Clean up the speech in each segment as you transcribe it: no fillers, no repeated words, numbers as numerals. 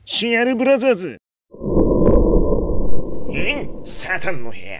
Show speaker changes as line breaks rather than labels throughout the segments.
シアルブラザーズin サタンの部屋。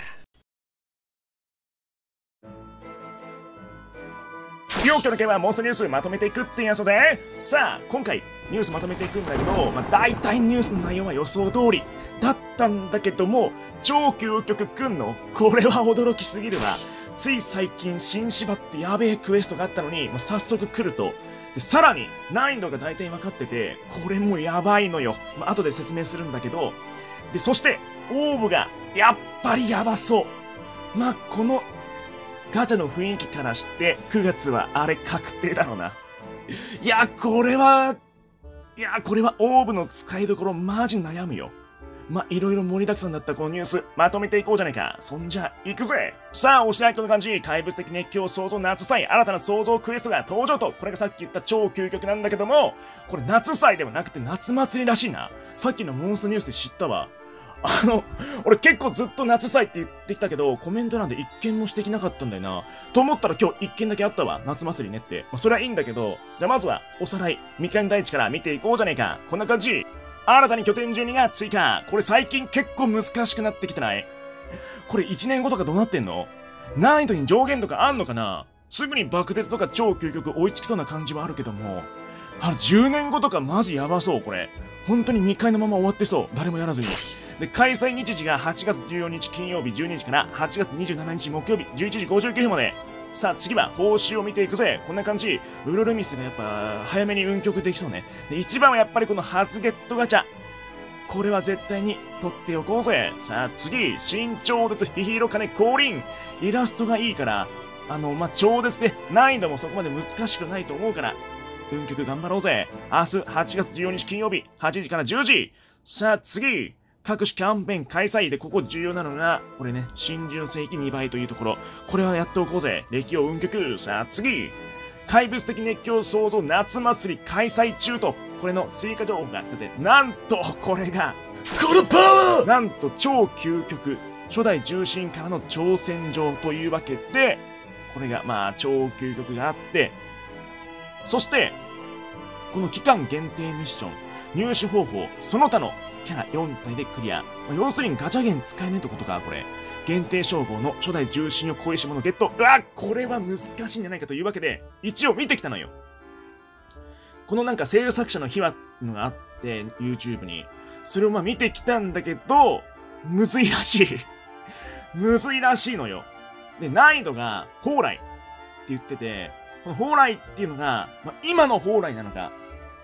今日の件はモンストニュースまとめていくってやつで、さあ今回ニュースまとめていくんだけど、大体ニュースの内容は予想通りだったんだけども、超究極くんのこれは驚きすぎるわ。つい最近新芝ってやべえクエストがあったのに、早速来ると。でさらに難易度が大体分かってて、これもやばいのよ。後で説明するんだけど、でそしてオーブがやっぱりやばそう。このガチャの雰囲気からして9月はあれ確定だろうな。これはオーブの使いどころマジ悩むよ。いろいろ盛りだくさんだったこのニュースまとめていこうじゃないか。そんじゃ行くぜ。さあおしないこの感じ、怪物的熱狂創造夏祭新たな創造クエストが登場と。これがさっき言った超究極なんだけども、これ夏祭ではなくて夏祭りらしいな。さっきのモンストニュースで知ったわ。俺結構ずっと夏祭って言ってきたけど、コメント欄で一件も指摘なかったんだよな。と思ったら今日一件だけあったわ。夏祭りねって。それはいいんだけど、じゃあまずはおさらい、みかん大地から見ていこうじゃねえか。こんな感じ。新たに拠点12が追加。これ最近結構難しくなってきてない？これ1年後とかどうなってんの？難易度に上限とかあんのかな？すぐに爆絶とか超究極追いつきそうな感じはあるけども、10年後とかマジやばそう、これ。本当に未開のまま終わってそう。誰もやらずに。で、開催日時が8月14日金曜日12時から8月27日木曜日11時59分まで。さあ次は報酬を見ていくぜ。こんな感じ。ウルルミスがやっぱ早めに運曲できそうね。で、一番はやっぱりこの初ゲットガチャ。これは絶対に取っておこうぜ。さあ次、新超絶ヒヒロカネ降臨。イラストがいいから、超絶で難易度もそこまで難しくないと思うから、運曲頑張ろうぜ。明日8月14日金曜日8時から10時。さあ次、各種キャンペーン開催で、ここ重要なのが、これね、新純正規2倍というところ。これはやっておこうぜ。歴王運曲。さあ次、怪物的熱狂創造夏祭り開催中と、これの追加情報が来たぜ。なんと、これが、このパワーなんと超究極、初代重心からの挑戦状というわけで、これが超究極があって、そして、この期間限定ミッション、入手方法、その他のキャラ4体でクリア。要するにガチャゲン使えねえってことか、これ。限定称号の初代重心を恋し者ゲット。これは難しいんじゃないかというわけで、一応見てきたのよ。この制作者の秘話っていうのがあって、YouTube に。それを見てきたんだけど、むずいらしい。むずいらしいのよ。で、難易度が、蓬莱って言ってて、この蓬莱っていうのが、今の蓬莱なのか、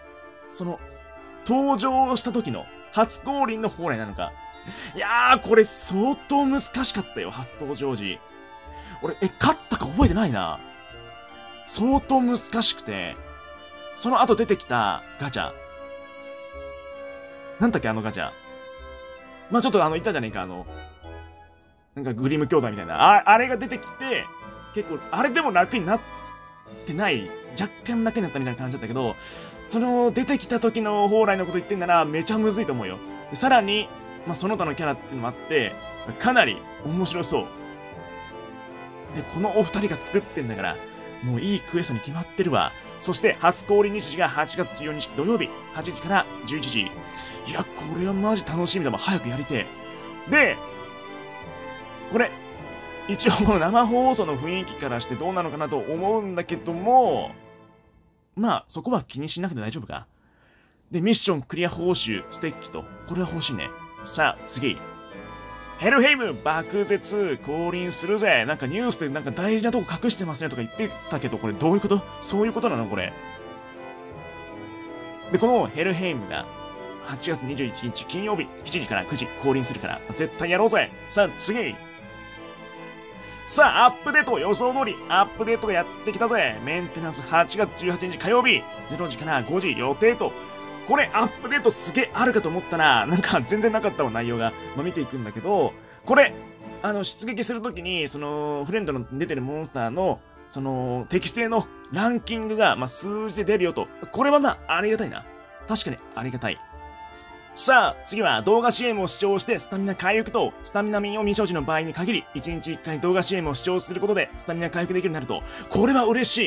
登場した時の初降臨の蓬莱なのか。これ相当難しかったよ、初登場時。俺、勝ったか覚えてないな。相当難しくて、その後出てきたガチャ。なんだっけ、あのガチャ。ちょっと言ったじゃねえか、グリム兄弟みたいな。あれが出てきて、結構、あれでも楽になってない。若干楽になったみたいな感じだったけど、出てきた時の蓬莱のこと言ってんなら、めちゃむずいと思うよ。でさらに、その他のキャラっていうのもあって、かなり面白そう。で、このお二人が作ってんだから、もういいクエストに決まってるわ。そして、初降臨日時が8月14日土曜日、8時から11時。これはマジ楽しみだわ。早くやりてえ。で、これ、一応この生放送の雰囲気からしてどうなのかなと思うんだけども、そこは気にしなくて大丈夫か。で、ミッションクリア報酬、ステッキと、これは欲しいね。さあ、次。ヘルヘイム爆絶降臨するぜ。ニュースで大事なとこ隠してますねとか言ってたけど、これどういうこと？そういうことなのこれ。で、このヘルヘイムが8月21日金曜日7時から9時降臨するから、絶対やろうぜ。さあ、次。さあ、アップデート予想通り、アップデートがやってきたぜ。メンテナンス8月18日火曜日、0時から5時予定と。これ、アップデートすげえあるかと思ったら、全然なかったわ、内容が。見ていくんだけど、これ、出撃するときに、フレンドの出てるモンスターの、適正のランキングが、数字で出るよと。これはありがたいな。確かにありがたい。さあ、次は動画 CM を視聴してスタミナ回復と、スタミナ民を未所持の場合に限り、1日1回動画 CM を視聴することでスタミナ回復できるようになると、これは嬉しい。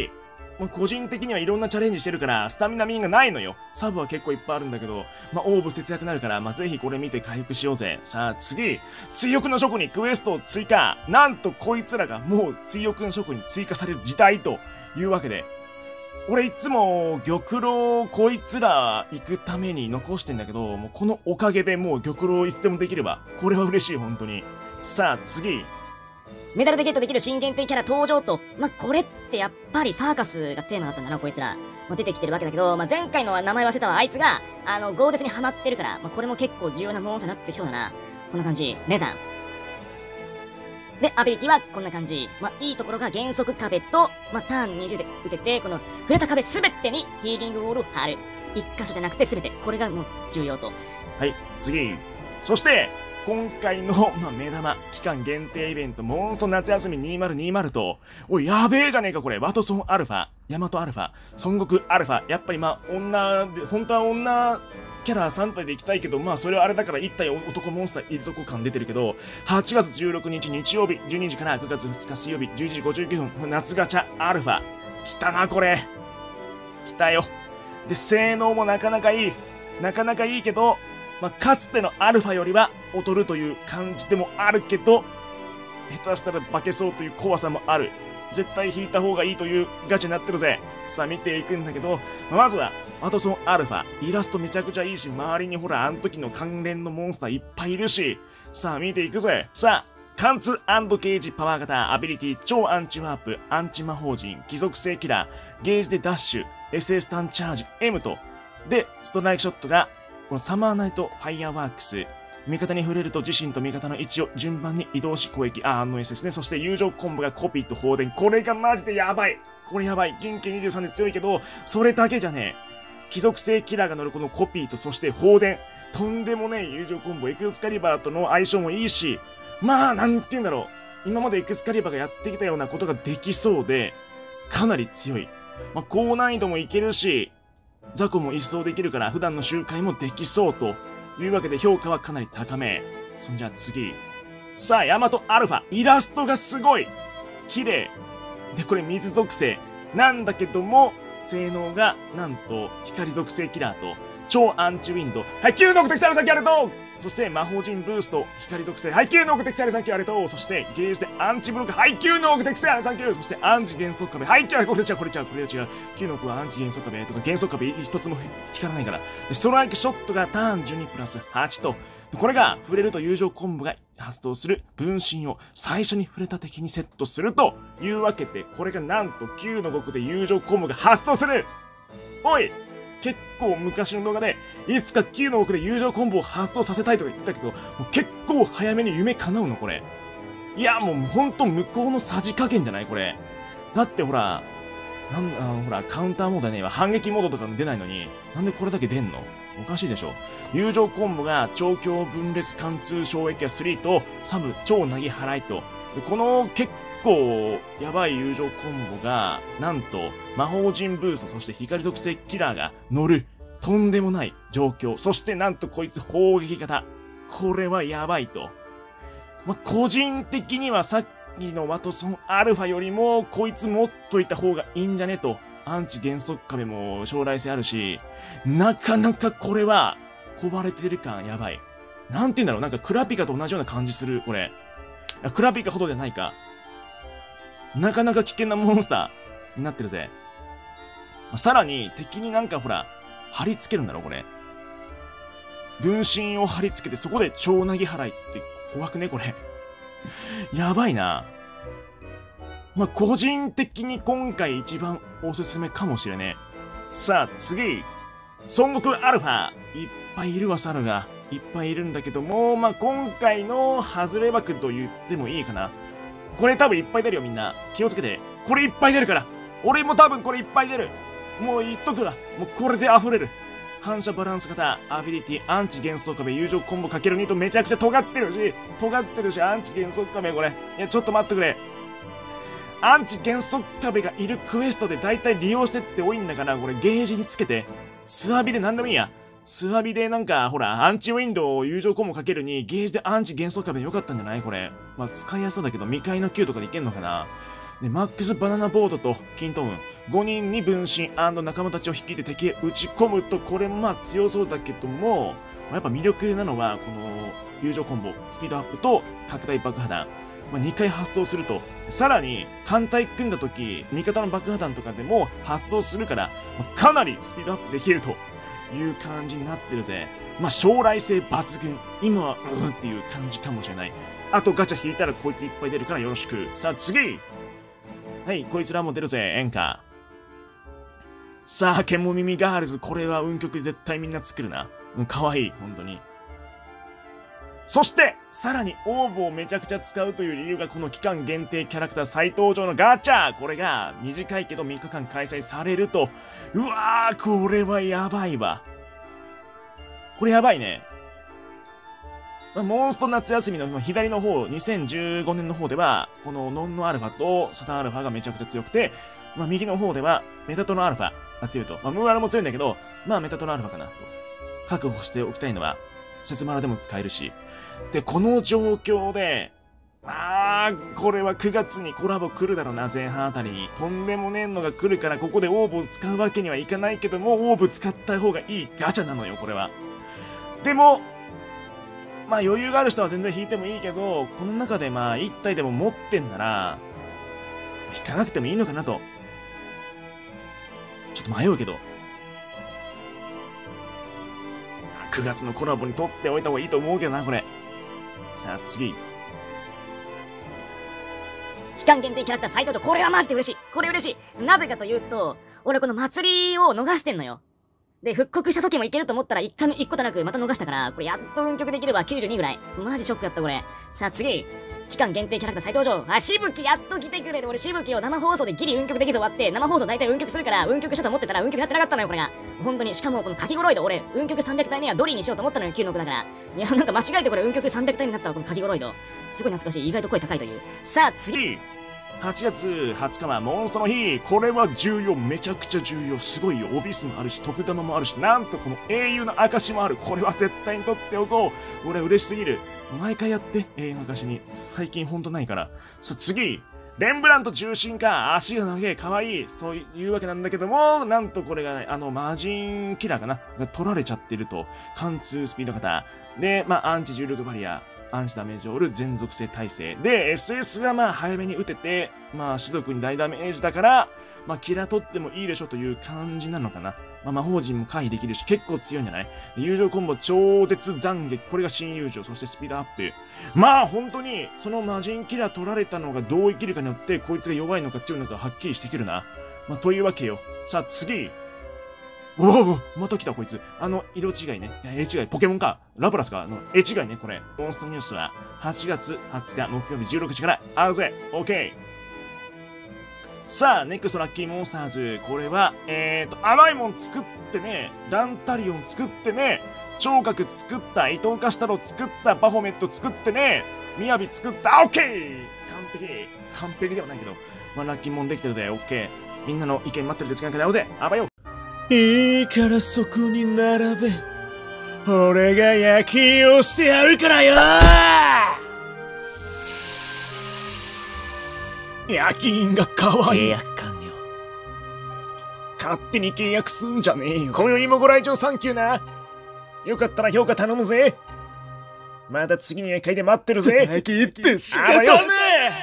まあ、個人的にはいろんなチャレンジしてるから、スタミナミンがないのよ。サブは結構いっぱいあるんだけど、まあ、オーブ節約になるから、まあ、ぜひこれ見て回復しようぜ。さあ、次。追憶の書庫にクエストを追加。なんとこいつらがもう追憶の書庫に追加される時代というわけで、俺いつも玉露こいつら行くために残してんだけど、もうこのおかげでもう玉露いつでもできれば。これは嬉しい、本当に。さあ、次。
メダルでゲットできる新限定キャラ登場と、まあ、これってやっぱりサーカスがテーマだったんだな、こいつら。もう出てきてるわけだけど、まあ、前回の名前忘れたわ、あいつが、ゴーデスにハマってるから、まあ、これも結構重要なモンスターになってきそうだな。こんな感じ。レザン。で、アビリティはこんな感じ。まあ、いいところが減速壁と、まあ、ターン20で打てて、この触れた壁すべてにヒーリングウォールを貼る。一箇所じゃなくてすべて。これがもう重要と。
はい、次。そして、今回の、まあ、目玉、期間限定イベント、モンスト夏休み2020と、おい、やべえじゃねえか、これ。ワトソンアルファ、ヤマトアルファ、孫悟空アルファ。やっぱりまあ、女で、本当は女キャラ3体で行きたいけど、まあ、それはあれだから1体男モンスターいるとこ感出てるけど、8月16日日曜日、12時から9月2日水曜日、11時59分、夏ガチャアルファ。来たな、これ。来たよ。で、性能もなかなかいい。なかなかいいけど、まあ、かつてのアルファよりは劣るという感じでもあるけど、下手したら化けそうという怖さもある。絶対引いた方がいいというガチになってるぜ。さあ見ていくんだけど、まずはワトソンアルファ。イラストめちゃくちゃいいし、周りにほらあの時の関連のモンスターいっぱいいるし、さあ見ていくぜ。さあ、貫通&ゲージパワー型アビリティ超アンチワープ、アンチ魔法陣、貴族性キラー、ゲージでダッシュ、SS ターンチャージ、M と、で、ストライクショットがこのサマーナイトファイアワークス。味方に触れると自身と味方の位置を順番に移動し攻撃。S ですね。そして友情コンボがコピーと放電。これがマジでやばい。これやばい。元気23で強いけど、それだけじゃねえ。貴族性キラーが乗るこのコピーとそして放電。とんでもねえ友情コンボ。エクスカリバーとの相性もいいし、まあ、なんて言うんだろう。今までエクスカリバーがやってきたようなことができそうで、かなり強い。まあ、高難易度もいけるし、雑魚も一掃できるから普段の周回もできそうというわけで評価はかなり高め。そんじゃ次。さあ、ヤマトアルファ。イラストがすごい綺麗。で、これ水属性なんだけども、性能がなんと光属性キラーと超アンチウィンド。はい、9の敵されさっきあるとそして魔法陣ブースト、光属性。はい、9の敵されさっきあるとそしてゲージでアンチブロック。はい、9の敵されさっきあるそしてアンチ減速壁。はい、9これ違う。9のはアンチ減速壁とか減速壁一つも引かないから。ストライクショットがターン12プラス8と、これが触れると友情コンボが発動する分身を最初に触れた敵にセットするというわけで、これがなんと9の極で友情コンボが発動する。おい、結構昔の動画でいつか9の極で友情コンボを発動させたいとか言ったけど、もう結構早めに夢叶うのこれ。いやもうほんと向こうのさじ加減じゃないこれ。だってほらほらカウンターモードねえわ、反撃モードとかも出ないのになんでこれだけ出んの？おかしいでしょ。友情コンボが調教分裂貫通衝撃や3とサブ超投げ払いと、でこの結構やばい友情コンボがなんと魔法陣ブースト、そして光属性キラーが乗るとんでもない状況。そしてなんとこいつ砲撃型。これはやばいと。まあ、個人的にはさっきのワトソンアルファよりもこいつ持っといた方がいいんじゃねと。アンチ減速壁も将来性あるし、なかなかこれはこばれてる感やばい。なんて言うんだろう、なんかクラピカと同じような感じする、これ。クラピカほどじゃないか。なかなか危険なモンスターになってるぜ。さらに敵になんかほら、貼り付けるんだろ、これ。分身を貼り付けてそこで超投げ払いって怖くね、これ。やばいな。まあ、個人的に今回一番おすすめかもしれねえ。さあ、次。孫悟空アルファ。いっぱいいるわ、猿が。いっぱいいるんだけども、まあ、今回の外れ枠と言ってもいいかな。これ多分いっぱい出るよ、みんな。気をつけて。これいっぱい出るから。俺も多分これいっぱい出る。もう言っとくわ。もうこれで溢れる。反射バランス型、アビリティ、アンチ幻想壁、友情コンボ ×2 とめちゃくちゃ尖ってるし、アンチ幻想壁、これ。いや、ちょっと待ってくれ。アンチ減速壁がいるクエストで大体利用してって多いんだから、これゲージにつけて、スワビで何でもいいや。スワビでなんか、ほら、アンチウィンドウ友情コンボかけるに、ゲージでアンチ減速壁でよかったんじゃないこれ。まあ、使いやすそうだけど、未開の9とかでいけんのかな。 で、マックスバナナボードとキントーン、5人に分身&仲間たちを率いて敵へ打ち込むと、これもまあ強そうだけども、やっぱ魅力なのは、この友情コンボ、スピードアップと拡大爆破弾。2回発動すると、さらに、艦隊組んだ時、味方の爆破弾とかでも発動するから、かなりスピードアップできるという感じになってるぜ。将来性抜群。今は、っていう感じかもしれない。あとガチャ引いたらこいついっぱい出るからよろしく。さあ次！はい、こいつらも出るぜ、演歌。さあ、ケモミミガールズ、これは運曲絶対みんな作るな。かわいい、本当に。そして、さらにオーブをめちゃくちゃ使うという理由がこの期間限定キャラクター再登場のガチャ。これが短いけど3日間開催されると。うわー、これはやばいわ。これやばいね。モンスト夏休みの左の方、2015年の方では、このノンノアルファとサタンアルファがめちゃくちゃ強くて、右の方ではメタトノアルファが強いと。ムーアルも強いんだけど、メタトノアルファかなと。確保しておきたいのは、セツマラでも使えるし。で、この状況で、これは9月にコラボ来るだろうな、前半あたりに。とんでもねえのが来るから、ここでオーブを使うわけにはいかないけども、オーブ使った方がいいガチャなのよ、これは。でも、余裕がある人は全然引いてもいいけど、この中で1体でも持ってんなら、引かなくてもいいのかなと。ちょっと迷うけど。9月のコラボに取っておいた方がいいと思うけどな、これ。さあ、次。
期間限定キャラクター再登場。これはマジで嬉しい。これ嬉しい。なぜかというと、俺この祭りを逃してんのよ。で、復刻した時もいけると思ったら一個となくまた逃したから、これやっと運曲できれば92ぐらい。マジショックやったこれ。さあ次。期間限定キャラクター再登場。しぶきやっと来てくれる。俺しぶきを生放送でギリ運曲できず終わって、生放送大体運曲するから、運曲したと思ってたら運曲やってなかったのよ、これが。本当に。しかもこのかきごろいで俺、運曲300体目はドリーにしようと思ったのよ、9の句だから。いや、なんか間違えてこれ運曲300体になったわ、このかきごろいど。すごい懐かしい。意外と声高いという。さあ次。
8月20日はモンストの日。これは重要。めちゃくちゃ重要。すごいよ。オビスもあるし、徳玉もあるし、なんとこの英雄の証もある。これは絶対に取っておこう。俺嬉しすぎる。毎回やって、英雄の証に。最近ほんとないから。さあ次。レンブラント重心か。足が長い。かわいい。そういうわけなんだけども、なんとこれがね、マジンキラーかなが取られちゃってると。貫通スピード型。で、アンチ重力バリア。アンチダメージを折る全属性耐性。で、SS が早めに打てて、種族に大ダメージだから、キラ取ってもいいでしょという感じなのかな。魔法陣も回避できるし、結構強いんじゃない？友情コンボ、超絶斬撃。これが新友情。そしてスピードアップ。本当に、その魔人キラ取られたのがどう生きるかによって、こいつが弱いのか強いのかはっきりしてくるな。というわけよ。さあ、次。また来たこいつ。色違いね。絵違い。ポケモンか。ラプラスか。絵違いね、これ。モンストニュースは、8月20日木曜日16時から会うぜ。OK。さあ、ネクストラッキーモンスターズ。これは、甘いもん作ってね。ダンタリオン作ってね。聴覚作った。伊藤カシタロ作った。バフォメット作ってね。みやび作った。OK！完璧。完璧ではないけど。ラッキーモンできてるぜ。OK。みんなの意見待ってるで時間から会おうぜ。あばよ。いいからそこに並べ。俺が夜勤をしてやるからよ。夜勤が可愛い。契約完了。勝手に契約すんじゃねえよ。今宵もご来場サンキューな。よかったら評価頼むぜ。まだ次の夜会で待ってるぜ。
先行って仕方ねえ。